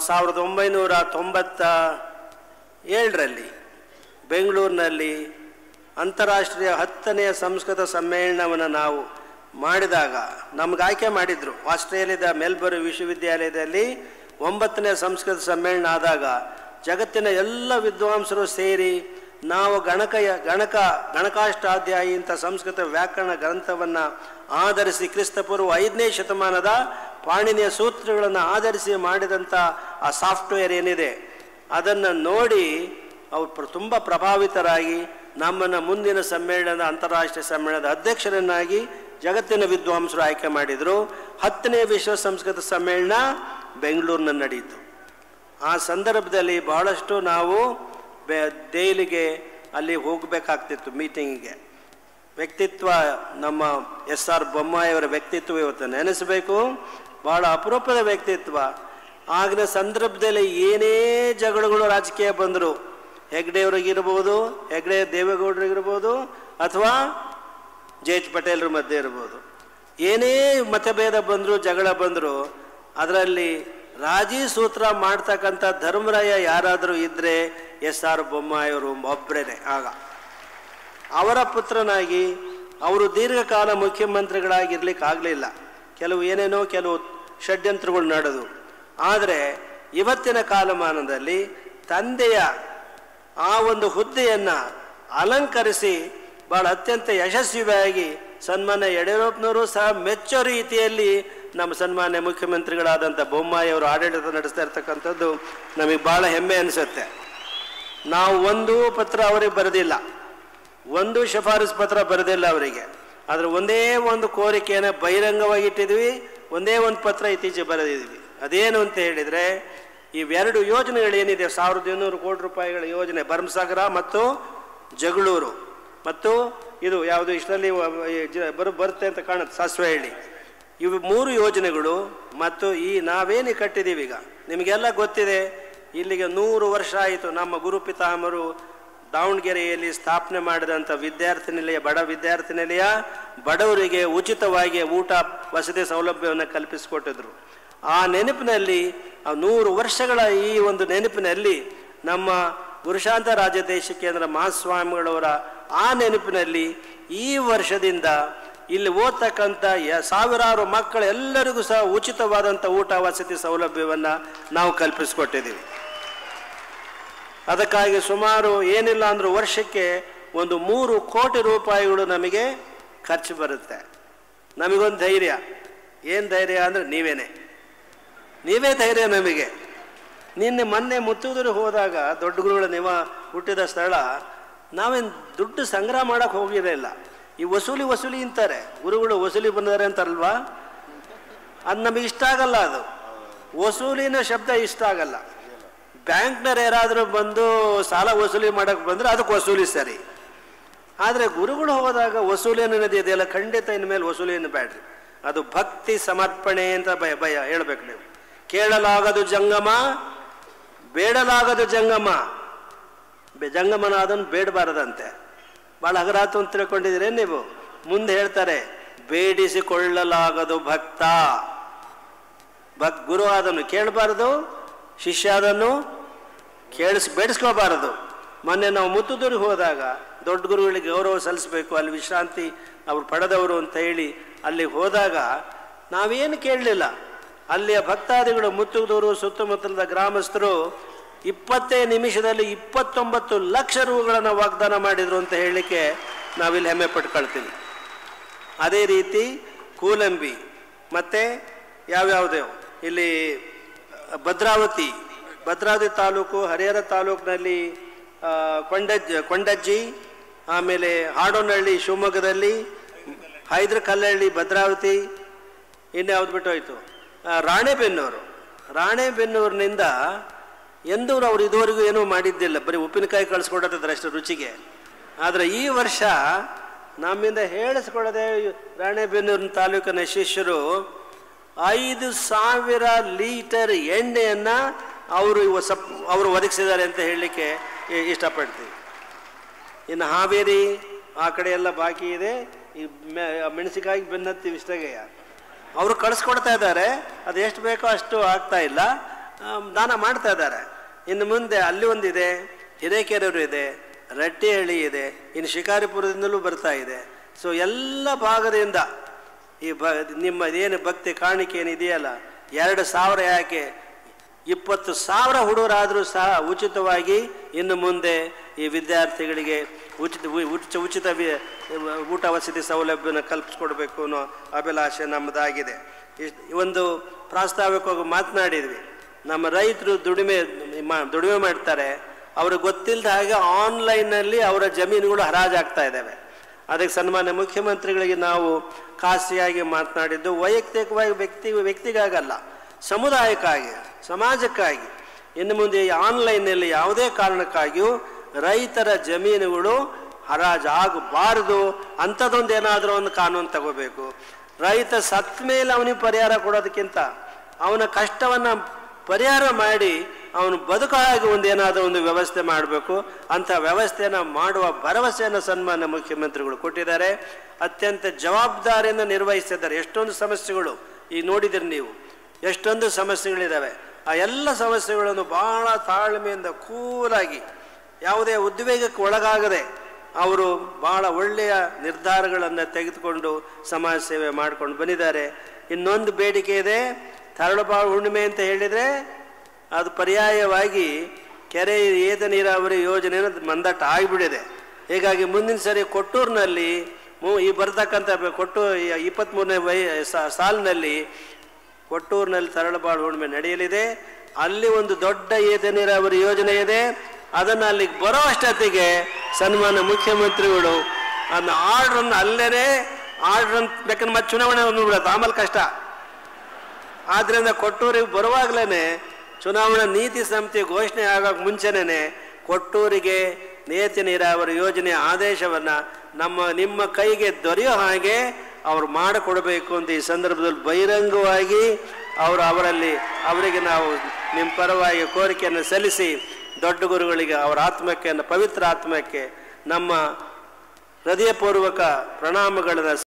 1997ರಲ್ಲಿ ಬೆಂಗಳೂರಿನಲ್ಲಿ ಅಂತಾರಾಷ್ಟ್ರೀಯ 10ನೇ ಸಂಸ್ಕೃತ ಸಮ್ಮೇಳನವನ್ನು ನಾವು ಮಾಡಿದಾಗ ನಮ್ಗೆ ಆಯ್ಕೆ ಮಾಡಿದರು. ಆಸ್ಟ್ರೇಲಿಯಾದ ಮೆಲ್ಬರ್ನ್ ವಿಶ್ವವಿದ್ಯಾಲಯದಲ್ಲಿ 9ನೇ ಸಂಸ್ಕೃತ ಸಮ್ಮೇಳನ ಆದಾಗ ಜಗತ್ತಿನ ಎಲ್ಲ ವಿದ್ವಾಂಸರು ಸೇರಿ ನಾವು ಗಣಕಾಷ್ಟಾಧ್ಯಾಯಿ ಇಂಥ ಸಂಸ್ಕೃತ ವ್ಯಾಕರಣ ಗ್ರಂಥವನ್ನು ಆಧರಿಸಿ ಕ್ರಿಸ್ತಪೂರ್ವ 5ನೇ ಶತಮಾನದ ಪಾಣಿನಿಯ ಸೂತ್ರಗಳನ್ನು ಆಧರಿಸಿ ಮಾಡಿದಂಥ ಆ ಸಾಫ್ಟ್ವೇರ್ ಏನಿದೆ ಅದನ್ನು ನೋಡಿ ಅವರು ತುಂಬ ಪ್ರಭಾವಿತರಾಗಿ ನಮ್ಮನ್ನು ಮುಂದಿನ ಸಮ್ಮೇಳನದ ಅಂತಾರಾಷ್ಟ್ರೀಯ ಸಮ್ಮೇಳನದ ಅಧ್ಯಕ್ಷರನ್ನಾಗಿ ಜಗತ್ತಿನ ವಿದ್ವಾಂಸರು ಆಯ್ಕೆ ಮಾಡಿದರು. 10ನೇ ವಿಶ್ವ ಸಂಸ್ಕೃತ ಸಮ್ಮೇಳನ ಬೆಂಗಳೂರಿನಲ್ಲಿ ನಡೆಯಿತು. ಆ ಸಂದರ್ಭದಲ್ಲಿ ಬಹಳಷ್ಟು ನಾವು ದೆಹಲಿಗೆ ಅಲ್ಲಿ ಹೋಗಬೇಕಾಗ್ತಿತ್ತು ಮೀಟಿಂಗಿಗೆ. ವ್ಯಕ್ತಿತ್ವ, ನಮ್ಮ SR ಬೊಮ್ಮಾಯಿಯವರ ವ್ಯಕ್ತಿತ್ವ ಇವತ್ತು ನೆನೆಸಬೇಕು. ಭಾಳ ಅಪರೂಪದ ವ್ಯಕ್ತಿತ್ವ. ಆಗಿನ ಸಂದರ್ಭದಲ್ಲಿ ಏನೇ ಜಗಳಗಳು ರಾಜಕೀಯ ಬಂದರು, ಹೆಗ್ಡೆಯವರಿಗಿರ್ಬೋದು, ಹೆಗ್ಡೆ ದೇವೇಗೌಡರಿಗಿರ್ಬೋದು, ಅಥವಾ JH ಪಟೇಲ್ರ ಮಧ್ಯೆ ಇರ್ಬೋದು, ಏನೇ ಮತಭೇದ ಬಂದರು, ಜಗಳ ಬಂದರು, ಅದರಲ್ಲಿ ರಾಜಿ ಸೂತ್ರ ಮಾಡ್ತಕ್ಕಂಥ ಧರ್ಮರಾಯ ಯಾರಾದರೂ ಇದ್ದರೆ SR ಬೊಮ್ಮಾಯಿಯವರು ಒಬ್ಬರೇ. ಆಗ ಅವರ ಪುತ್ರನಾಗಿ ಅವರು ದೀರ್ಘಕಾಲ ಮುಖ್ಯಮಂತ್ರಿಗಳಾಗಿರ್ಲಿಕ್ಕಾಗಲಿಲ್ಲ. ಕೆಲವು ಷಡ್ಯಂತ್ರಗಳು ನಡೆದು. ಆದರೆ ಇವತ್ತಿನ ಕಾಲಮಾನದಲ್ಲಿ ತಂದೆಯ ಆ ಒಂದು ಹುದ್ದೆಯನ್ನು ಅಲಂಕರಿಸಿ ಭಾಳ ಅತ್ಯಂತ ಯಶಸ್ವಿಯಾಗಿ ಸನ್ಮಾನ್ಯ ಯಡಿಯೂರಪ್ಪನವರು ಸಹ ಮೆಚ್ಚೋ ರೀತಿಯಲ್ಲಿ ನಮ್ಮ ಸನ್ಮಾನ್ಯ ಮುಖ್ಯಮಂತ್ರಿಗಳಾದಂಥ ಬೊಮ್ಮಾಯಿ ಅವರು ಆಡಳಿತ ನಡೆಸ್ತಾ ಇರ್ತಕ್ಕಂಥದ್ದು ನಮಗೆ ಭಾಳ ಹೆಮ್ಮೆ ಅನಿಸುತ್ತೆ. ನಾವು ಒಂದು ಪತ್ರ ಅವರಿಗೆ ಬರೆದಿಲ್ಲ, ಒಂದು ಶಿಫಾರಸು ಪತ್ರ ಬರೆದಿಲ್ಲ ಅವರಿಗೆ. ಆದರೆ ಒಂದೇ ಒಂದು ಕೋರಿಕೆಯನ್ನು ಬಹಿರಂಗವಾಗಿ ಇಟ್ಟಿದ್ವಿ, ಒಂದೇ ಒಂದು ಪತ್ರ ಇತ್ತೀಚೆಗೆ ಬರೆದಿದ್ವಿ. ಅದೇನು ಅಂತ ಹೇಳಿದರೆ, ಇವೆರಡು ಯೋಜನೆಗಳೇನಿದೆ 1200 ಕೋಟಿ ರೂಪಾಯಿಗಳ ಯೋಜನೆ, ಭರಮಸಾಗರ ಮತ್ತು ಜಗಳೂರು, ಮತ್ತು ಇದು ಯಾವುದು ಇಷ್ಟರಲ್ಲಿ ಬರುತ್ತೆ ಅಂತ ಕಾಣುತ್ತೆ ಸಾಸ್ವೆಹಳ್ಳಿ, ಇವು 3 ಯೋಜನೆಗಳು. ಮತ್ತು ಈ ನಾವೇನು ಕಟ್ಟಿದ್ದೀವಿ ಈಗ ನಿಮಗೆಲ್ಲ ಗೊತ್ತಿದೆ. ಇಲ್ಲಿಗೆ 100 ವರ್ಷ ಆಯಿತು ನಮ್ಮ ಗುರುಪಿತಾಮರು ದಾವಣಗೆರೆಯಲ್ಲಿ ಸ್ಥಾಪನೆ ಮಾಡಿದಂಥ ವಿದ್ಯಾರ್ಥಿ ನಿಲಯ, ಬಡ ವಿದ್ಯಾರ್ಥಿ ನಿಲಯ, ಬಡವರಿಗೆ ಉಚಿತವಾಗಿ ಊಟ ವಸತಿ ಸೌಲಭ್ಯವನ್ನು ಕಲ್ಪಿಸಿಕೊಟ್ಟಿದ್ರು. ಆ ನೆನಪಿನಲ್ಲಿ 100 ವರ್ಷಗಳ ಈ ಒಂದು ನೆನಪಿನಲ್ಲಿ ನಮ್ಮ ಗುರುಶಾಂತ ರಾಜದೇಶ ಕೇಂದ್ರ ಮಹಾಸ್ವಾಮಿಗಳವರ ಆ ನೆನಪಿನಲ್ಲಿ ಈ ವರ್ಷದಿಂದ ಇಲ್ಲಿ ಓದ್ತಕ್ಕಂಥ ಸಾವಿರಾರು ಮಕ್ಕಳೆಲ್ಲರಿಗೂ ಸಹ ಉಚಿತವಾದಂಥ ಊಟ ವಸತಿ ಸೌಲಭ್ಯವನ್ನು ನಾವು ಕಲ್ಪಿಸಿಕೊಟ್ಟಿದ್ದೀವಿ. ಅದಕ್ಕಾಗಿ ಸುಮಾರು ಏನಿಲ್ಲ ಅಂದರೂ ವರ್ಷಕ್ಕೆ ಒಂದು 3 ಕೋಟಿ ರೂಪಾಯಿಗಳು ನಮಗೆ ಖರ್ಚು ಬರುತ್ತೆ. ನಮಗೊಂದು ಧೈರ್ಯ, ಏನು ಧೈರ್ಯ ಅಂದರೆ ನೀವೇ ಧೈರ್ಯ ನಮಗೆ. ಮೊನ್ನೆ ಮುತ್ತೂದೂರಿಗೆ ಹೋದಾಗ ದೊಡ್ಡ ಗುರುಗಳ ನೀವು ಹುಟ್ಟಿದ ಸ್ಥಳ, ನಾವೇನು ದುಡ್ಡು ಸಂಗ್ರಹ ಮಾಡೋಕ್ಕೆ ಹೋಗಿರಲಿಲ್ಲ. ಈ ವಸೂಲಿ ಅಂತಾರೆ, ಗುರುಗಳು ವಸೂಲಿ ಬಂದಿದ್ದಾರೆ ಅಂತಾರಲ್ವಾ, ಅದು ನಮಗೆ ಇಷ್ಟ ಆಗಲ್ಲ. ಅದು ವಸೂಲಿನ ಶಬ್ದ ಇಷ್ಟ ಆಗಲ್ಲ. ಬ್ಯಾಂಕ್ನವ್ರು ಯಾರಾದರೂ ಬಂದು ಸಾಲ ವಸೂಲಿ ಮಾಡೋಕ್ಕೆ ಬಂದರೆ ಅದಕ್ಕೆ ವಸೂಲಿ ಸರಿ. ಆದರೆ ಗುರುಗಳು ಹೋದಾಗ ವಸೂಲಿ ಅನ್ನೋದು ಇದೆಯಲ್ಲ, ಖಂಡಿತ ಇನ್ಮೇಲೆ ವಸೂಲಿಯನ್ನು ಬೇಡ್ರಿ. ಅದು ಭಕ್ತಿ ಸಮರ್ಪಣೆ ಅಂತ ಭಯ ಹೇಳ್ಬೇಕು ನೀವು. ಕೇಳಲಾಗದು ಜಂಗಮ, ಬೇಡಲಾಗದು ಜಂಗಮ. ಜಂಗಮನ ಅದನ್ನು ಬೇಡಬಾರದಂತೆ. ಭಾಳ ಹಗರಾತು ಅಂತ ತಿಳ್ಕೊಂಡಿದ್ದೀರಿ ನೀವು. ಮುಂದೆ ಹೇಳ್ತಾರೆ, ಬೇಡಿಸಿಕೊಳ್ಳಲಾಗದು ಭಕ್ತ. ಗುರು ಅದನ್ನು ಕೇಳಬಾರದು, ಶಿಷ್ಯ ಅದನ್ನು ಬೇಡಿಸ್ಕೋಬಾರದು. ಮೊನ್ನೆ ನಾವು ಮುತ್ತುದೂರಿಗೆ ಹೋದಾಗ ದೊಡ್ಡ ಗುರುಗಳಿಗೆ ಗೌರವ ಸಲ್ಲಿಸಬೇಕು, ಅಲ್ಲಿ ವಿಶ್ರಾಂತಿ ಅವರು ಪಡೆದವರು ಅಂತ ಹೇಳಿ ಅಲ್ಲಿ ಹೋದಾಗ ನಾವೇನು ಕೇಳಲಿಲ್ಲ. ಅಲ್ಲಿಯ ಭಕ್ತಾದಿಗಳು, ಮುತ್ತುದೂರು ಸುತ್ತಮುತ್ತಲದ ಗ್ರಾಮಸ್ಥರು 20 ನಿಮಿಷದಲ್ಲಿ 29 ಲಕ್ಷ ರೂಗಳನ್ನು ವಾಗ್ದಾನ ಮಾಡಿದರು ಅಂತ ಹೇಳಲಿಕ್ಕೆ ನಾವಿಲ್ಲಿ ಹೆಮ್ಮೆ ಪಟ್ಕೊಳ್ತೀವಿ. ಅದೇ ರೀತಿ ಕೂಲಂಬಿ ಮತ್ತು ಯಾವ್ಯಾವುದೇ ಇಲ್ಲಿ ಭದ್ರಾವತಿ ತಾಲೂಕು, ಹರಿಹರ ತಾಲೂಕಿನಲ್ಲಿ ಕೊಂಡಜ್ಜಿ, ಆಮೇಲೆ ಹಾಡೋನಹಳ್ಳಿ ಶಿವಮೊಗ್ಗದಲ್ಲಿ, ಹೈದರಕಲ್ಲಹಳ್ಳಿ ಭದ್ರಾವತಿ, ಇನ್ಯಾವ್ದು ಬಿಟ್ಟು ಹೋಯಿತು ರಾಣೆಬೆನ್ನೂರಿನಿಂದ ಎಂದೂ ಅವ್ರು ಇದುವರೆಗೂ ಏನೂ ಮಾಡಿದ್ದಿಲ್ಲ, ಬರೀ ಉಪ್ಪಿನಕಾಯಿ ಕಳಿಸ್ಕೊಡತ್ತಿದ್ರು ಅಷ್ಟು ರುಚಿಗೆ. ಆದರೆ ಈ ವರ್ಷ ನಮ್ಮಿಂದ ಹೇಳಿಸ್ಕೊಳ್ಳದೆ ರಾಣೆಬೆನ್ನೂರಿನ ತಾಲೂಕಿನ ಶಿಷ್ಯರು 5,000 ಲೀಟರ್ ಎಣ್ಣೆಯನ್ನು ಅವರು ಒದಗಿಸಿದ್ದಾರೆ ಅಂತ ಹೇಳಲಿಕ್ಕೆ ಇಷ್ಟಪಡ್ತೀವಿ. ಇನ್ನು ಹಾವೇರಿ ಆ ಕಡೆ ಎಲ್ಲ ಬಾಕಿ ಇದೆ. ಈ ಮೆಣಸಿಕಾಯಿ ಬೆನ್ನತ್ತೀವಿ ಇಷ್ಟಾಗೆ ಅವರು ಕಳಿಸ್ಕೊಡ್ತಾ ಇದ್ದಾರೆ. ಅದು ಎಷ್ಟು ಬೇಕೋ ಅಷ್ಟು ಆಗ್ತಾ ಇಲ್ಲ, ದಾನ ಮಾಡ್ತಾ ಇದ್ದಾರೆ. ಇನ್ನು ಮುಂದೆ ಅಲ್ಲಿ ಒಂದಿದೆ, ಹಿರೇಕೆರೂರು ಇದೆ, ರಟ್ಟಿಹಳ್ಳಿ ಇದೆ, ಇನ್ನು ಶಿಕಾರಿಪುರದಿಂದಲೂ ಬರ್ತಾ ಇದೆ. ಸೊ ಎಲ್ಲ ಭಾಗದಿಂದ ಈ ನಿಮ್ಮ ಏನು ಭಕ್ತಿ ಕಾಣಿಕೆ ಏನಿದೆಯಲ್ಲ, 2,000 ಯಾಕೆ 20,000 ಹುಡುಗರಾದರೂ ಸಹ ಉಚಿತವಾಗಿ ಇನ್ನು ಮುಂದೆ ಈ ವಿದ್ಯಾರ್ಥಿಗಳಿಗೆ ಉಚಿತ ಊಟ ವಸತಿ ಸೌಲಭ್ಯನ ಕಲ್ಪಿಸ್ಕೊಡ್ಬೇಕು ಅನ್ನೋ ಅಭಿಲಾಷೆ ನಮ್ಮದಾಗಿದೆ. ಒಂದು ಪ್ರಾಸ್ತಾವಿಕವಾಗಿ ಮಾತನಾಡಿದ್ವಿ. ನಮ್ಮ ರೈತರು ದುಡಿಮೆ ಮಾಡ್ತಾರೆ, ಅವ್ರಿಗೆ ಗೊತ್ತಿಲ್ಲದ ಹಾಗೆ ಆನ್ಲೈನ್ನಲ್ಲಿ ಅವರ ಜಮೀನುಗಳು ಹರಾಜಾಗ್ತಾ ಇದ್ದಾವೆ. ಅದಕ್ಕೆ ಸನ್ಮಾನ್ಯ ಮುಖ್ಯಮಂತ್ರಿಗಳಿಗೆ ನಾವು ಖಾಸಗಿಯಾಗಿ ಮಾತನಾಡಿದ್ದು, ವೈಯಕ್ತಿಕವಾಗಿ ವ್ಯಕ್ತಿಗಾಗಲ್ಲ, ಸಮುದಾಯಕ್ಕಾಗಿ, ಸಮಾಜಕ್ಕಾಗಿ. ಇನ್ನು ಮುಂದೆ ಆನ್ಲೈನ್ನಲ್ಲಿ ಯಾವುದೇ ಕಾರಣಕ್ಕಾಗಿಯೂ ರೈತರ ಜಮೀನುಗಳು ಹರಾಜಾಗಬಾರದು. ಅಂಥದ್ದೊಂದು ಏನಾದರೂ ಒಂದು ಕಾನೂನು ತಗೋಬೇಕು. ರೈತ ಸತ್ತ ಮೇಲೆ ಅವನಿಗೆ ಪರಿಹಾರ ಕೊಡೋದಕ್ಕಿಂತ ಅವನ ಕಷ್ಟವನ್ನು ಪರಿಹಾರ ಮಾಡಿ ಅವನು ಬದುಕಾಗಿ ಒಂದೇನಾದರೂ ಒಂದು ವ್ಯವಸ್ಥೆ ಮಾಡಬೇಕು. ಅಂಥ ವ್ಯವಸ್ಥೆಯನ್ನು ಮಾಡುವ ಭರವಸೆಯನ್ನು ಸನ್ಮಾನ್ಯ ಮುಖ್ಯಮಂತ್ರಿಗಳು ಕೊಟ್ಟಿದ್ದಾರೆ. ಅತ್ಯಂತ ಜವಾಬ್ದಾರಿಯಿಂದ ನಿರ್ವಹಿಸಿದ್ದಾರೆ. ಎಷ್ಟೊಂದು ಸಮಸ್ಯೆಗಳು ಈಗ ನೋಡಿದಿರಿ ನೀವು, ಎಷ್ಟೊಂದು ಸಮಸ್ಯೆಗಳಿದ್ದಾವೆ. ಆ ಎಲ್ಲ ಸಮಸ್ಯೆಗಳನ್ನು ಭಾಳ ತಾಳ್ಮೆಯಿಂದ ಕೂಲಾಗಿ, ಯಾವುದೇ ಉದ್ವೇಗಕ್ಕೆ ಒಳಗಾಗದೆ ಅವರು ಭಾಳ ಒಳ್ಳೆಯ ನಿರ್ಧಾರಗಳನ್ನು ತೆಗೆದುಕೊಂಡು ಸಮಾಜ ಸೇವೆ ಮಾಡ್ಕೊಂಡು ಬಂದಿದ್ದಾರೆ. ಇನ್ನೊಂದು ಬೇಡಿಕೆ ಇದೆ, ತರಳಬಾಳು ಹುಣ್ಣಿಮೆ ಅಂತ ಹೇಳಿದರೆ ಅದು ಪರ್ಯಾಯವಾಗಿ ಕೆರೆ ಏತ ನೀರಾವರಿ ಯೋಜನೆಯನ್ನು ಮಂದಟ್ಟ ಆಗಿಬಿಟ್ಟಿದೆ. ಹೀಗಾಗಿ ಮುಂದಿನ ಸರಿ ಕೊಟ್ಟೂರಿನಲ್ಲಿ ಈ ಬರ್ತಕ್ಕಂಥ 23ನೇ ಸಾಲಿನಲ್ಲಿ ಕೊಟ್ಟೂರಿನಲ್ಲಿ ತರಳಬಾಳು ಹುಣ್ಣಿಮೆ ನಡೆಯಲಿದೆ. ಅಲ್ಲಿ ಒಂದು ದೊಡ್ಡ ಏತ ನೀರಾವರಿ ಯೋಜನೆ ಇದೆ. ಅದನ್ನು ಅಲ್ಲಿಗೆ ಬರೋ ಅಷ್ಟೊತ್ತಿಗೆ ಸನ್ಮಾನ್ಯ ಮುಖ್ಯಮಂತ್ರಿಗಳು ಅದನ್ನ ಆರ್ಡ್ರನ್ನು ಅಲ್ಲೇನೆ ಆರ್ಡ್ರನ್ನು ಬೇಕಾದ್ರೆ ಮತ್ತೆ ಚುನಾವಣೆ ಬಿಡತ್ತೆ, ಆಮೇಲೆ ಕಷ್ಟ. ಆದ್ದರಿಂದ ಕೊಟ್ಟೂರಿಗೆ ಬರುವಾಗಲೇ ಚುನಾವಣಾ ನೀತಿ ಸಮಿತಿ ಘೋಷಣೆ ಆಗೋಕ್ಕೆ ಮುಂಚೆನೇ ಕೊಟ್ಟೂರಿಗೆ ಏತ ನೀರಾವರಿ ಯೋಜನೆಯ ಆದೇಶವನ್ನು ನಿಮ್ಮ ಕೈಗೆ ದೊರೆಯೋ ಹಾಗೆ ಅವ್ರು ಮಾಡಿಕೊಡಬೇಕು ಅಂತ ಈ ಸಂದರ್ಭದಲ್ಲಿ ಬಹಿರಂಗವಾಗಿ ಅವರಿಗೆ ನಾವು ನಿಮ್ಮ ಪರವಾಗಿ ಕೋರಿಕೆಯನ್ನು ಸಲ್ಲಿಸಿ ದೊಡ್ಡ ಗುರುಗಳಿಗೆ ಅವರ ಆತ್ಮಕ್ಕೆ, ಪವಿತ್ರ ಆತ್ಮಕ್ಕೆ ನಮ್ಮ ಹೃದಯಪೂರ್ವಕ ಪ್ರಣಾಮಗಳನ್ನು